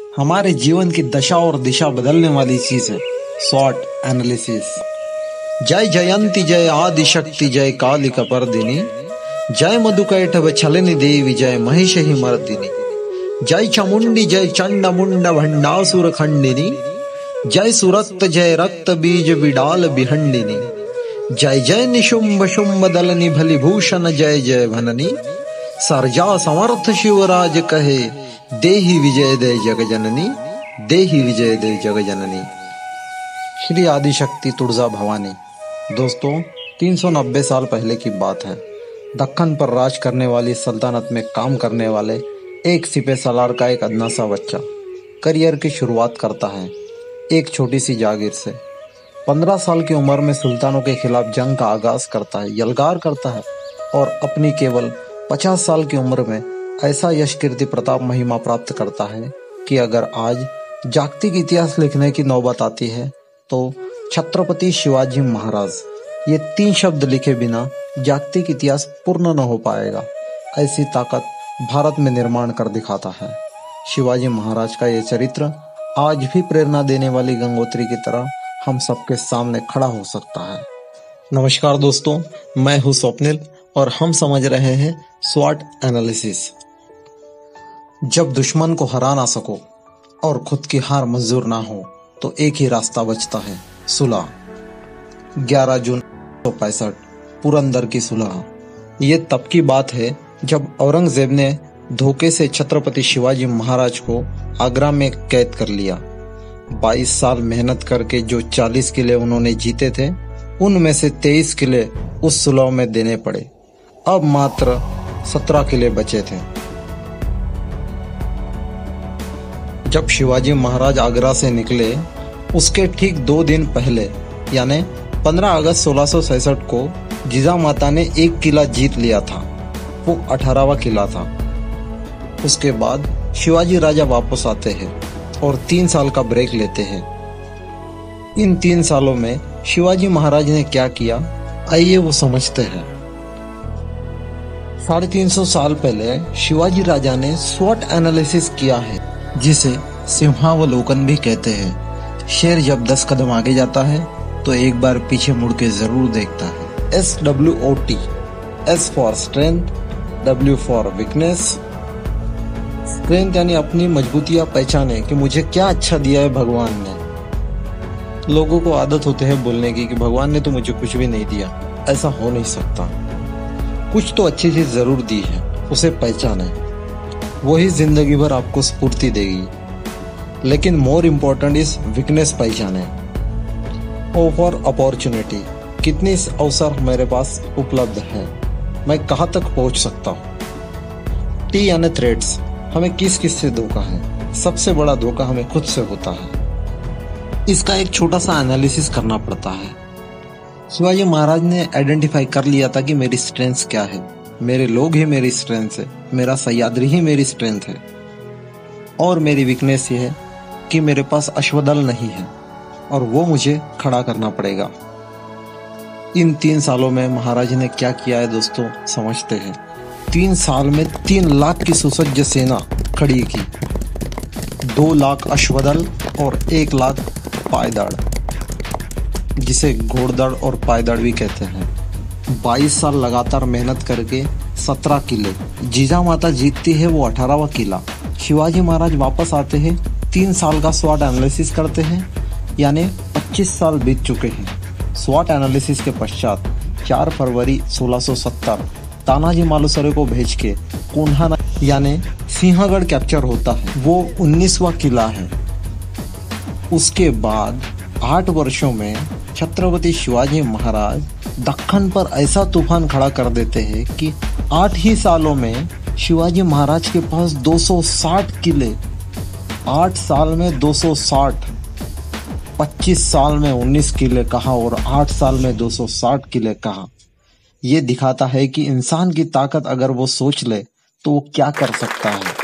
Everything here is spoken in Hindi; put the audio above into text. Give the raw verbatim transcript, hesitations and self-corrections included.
हमारे जीवन की दशा और दिशा बदलने वाली चीज है स्वॉट एनालिसिस। जय जयंती जय आदि शक्ति जय कालिक पर्दिनी, जय मधुकैटभ छलनि देवी जय महिष ही मर्दिनी, जय चामुंडी जय चंड मुंड भंडासुर खंडिनी, जय सुरक्त जय रक्त बीज बिडाल बिहंडिनी, जय जय निशुंभ शुंभ दलनि भली भूषण जय जय भननी, सर्जा समर्थ शिवराज कहे देहि विजय दे जग जननी, देहि विजय दे जग जननी। श्री आदिशक्ति तुळजा भवानी। दोस्तों, तीन सौ नब्बे साल पहले की बात है। दक्कन पर राज करने वाली सल्तनत में काम करने वाले एक सिपह सलार का एक अदना सा बच्चा करियर की शुरुआत करता है एक छोटी सी जागीर से। पंद्रह साल की उम्र में सुल्तानों के खिलाफ जंग का आगाज करता है, यलगार करता है और अपनी केवल पचास साल की उम्र में ऐसा यश कीर्ति प्रताप महिमा प्राप्त करता है कि अगर आज जागतिक इतिहास लिखने की नौबत आती है तो छत्रपति शिवाजी महाराज ये तीन शब्द लिखे बिना जागतिक इतिहास पूर्ण न हो पाएगा। ऐसी ताकत भारत में निर्माण कर दिखाता है। शिवाजी महाराज का ये चरित्र आज भी प्रेरणा देने वाली गंगोत्री की तरह हम सबके सामने खड़ा हो सकता है। नमस्कार दोस्तों, मैं हूं स्वप्निल और हम समझ रहे हैं स्वॉट एनालिसिस। जब दुश्मन को हरा ना सको और खुद की हार मंजूर ना हो तो एक ही रास्ता बचता है, सुलह। ग्यारह जून उन्नीस सौ पैंसठ, पुरंदर की सुलह। ये तब की बात है जब औरंगजेब ने धोखे से छत्रपति शिवाजी महाराज को आगरा में कैद कर लिया। बाईस साल मेहनत करके जो चालीस किले उन्होंने जीते थे, उनमें से तेईस किले उस सुलह में देने पड़े। अब मात्र सत्रह किले बचे थे। जब शिवाजी महाराज आगरा से निकले, उसके ठीक दो दिन पहले यानी पंद्रह अगस्त सोलह सौ सैंसठ को जिजामाता ने एक किला जीत लिया था। वो अठारहवां किला था। उसके बाद शिवाजी राजा वापस आते हैं और तीन साल का ब्रेक लेते हैं। इन तीन सालों में शिवाजी महाराज ने क्या किया, आइए वो समझते हैं। साढ़े तीन सौ साल पहले शिवाजी राजा ने स्वॉट एनालिसिस किया है, जिसे सिंहावलोकन भी कहते हैं। शेर जब दस कदम आगे जाता है तो एक बार पीछे मुड़ के जरूर देखता है। S W O T, S for strength, W for weakness. Strength यानी अपनी मजबूतियां पहचाने कि मुझे क्या अच्छा दिया है भगवान ने। लोगों को आदत होते है बोलने की कि भगवान ने तो मुझे कुछ भी नहीं दिया। ऐसा हो नहीं सकता। कुछ तो अच्छी चीज जरूर दी है, उसे पहचाने। वही जिंदगी भर आपको स्फूर्ति देगी। लेकिन मोर इम्पोर्टेंट इज वीकनेस पहचाने। ओ फॉर अपॉर्चुनिटी, कितनी अवसर मेरे पास उपलब्ध है, मैं कहाँ तक पहुंच सकता हूँ। टी यानी थ्रेट्स, हमें किस किस से धोखा है। सबसे बड़ा धोखा हमें खुद से होता है। इसका एक छोटा सा एनालिसिस करना पड़ता है। शिवाजी महाराज ने आइडेंटिफाई कर लिया था कि मेरी स्ट्रेंथ क्या है। मेरे लोग ही मेरी स्ट्रेंथ है, मेरा सह्याद्री ही मेरी स्ट्रेंथ है और मेरी वीकनेस ये है कि मेरे पास अश्वदल नहीं है और वो मुझे खड़ा करना पड़ेगा। इन तीन सालों में महाराज ने क्या किया है दोस्तों, समझते हैं। तीन साल में तीन लाख की सुसज्ज सेना खड़ी की, दो लाख अश्वदल और एक लाख पायदड़, जिसे घोड़दड़ और पायदड़ भी कहते हैं। बाईस साल लगातार मेहनत करके सत्रह किले जिजामाता जीतती है, वो अठारहवां किला। शिवाजी महाराज वापस आते हैं, तीन साल का स्वॉट एनालिसिस करते हैं, यानी पच्चीस साल बीत चुके हैं। स्वॉट एनालिसिस के पश्चात चार फरवरी सोलह सौ सत्तर तानाजी मालुसरे को भेज के कोन्हा यानी सिंहगढ़ कैप्चर होता है। वो उन्नीसवां किला है। उसके बाद आठ वर्षों में छत्रपति शिवाजी महाराज दक्कन पर ऐसा तूफान खड़ा कर देते हैं कि आठ ही सालों में शिवाजी महाराज के पास दो सौ साठ किले। आठ साल में दो सौ साठ, पच्चीस साल में उन्नीस किले कहा और आठ साल में दो सौ साठ किले कहा। ये दिखाता है कि इंसान की ताकत अगर वो सोच ले तो वो क्या कर सकता है।